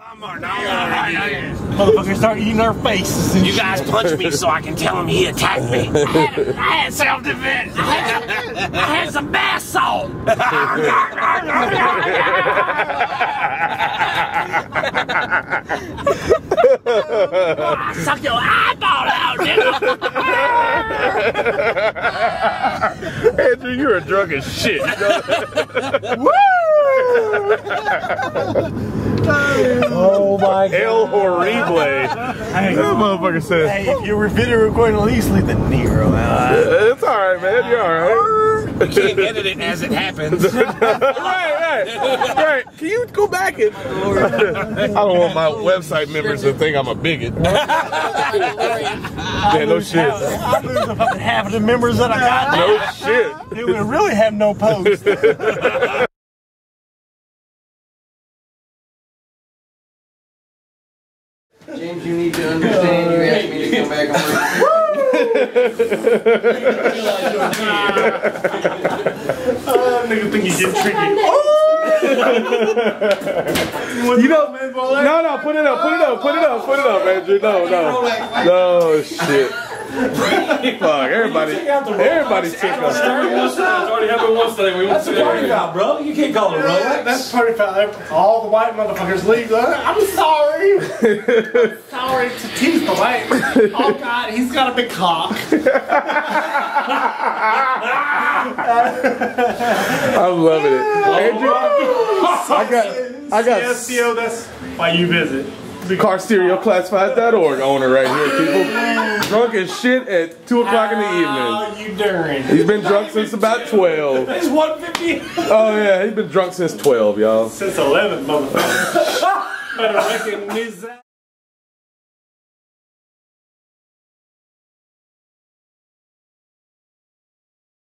Motherfuckers start eating our faces. You guys punched me so I can tell him he attacked me. I had self-defense. I had some bath salt. I suck your eyeball out, nigga. Andrew, you're a drunk as shit. Woo! Oh my God. El Horrible. That motherfucker says. Hey, if you were video recording, at least leave the Negro out. It's alright, man. You're alright. You can't edit it as it happens. Right. Can you go back and... I don't want my website members to think I'm a bigot. Yeah, no shit. I lose about half of the members that I got. No shit. It would really have no post. James, you need to understand you asked me to come back and Oh, nigga think he's getting tricky. You know, no, put it up, Andrew. No, shit. Fuck, everybody took us. already happened once today. That's a party foul, bro. You can't call it a Rolex. That's a party foul. All the white motherfuckers leave. I'm sorry. Sorry to tease the white. Oh God, he's got a big cock. I'm loving it. Andrew, I got STO, that's why you visit. CarStereoClassifieds.org owner right here, people. Drunk as shit at 2 o'clock in the evening. How you doing? He's been drunk since about 12. It's 1:50. Oh yeah, he's been drunk since 12, y'all. Since 11, motherfucker. Better recognize that.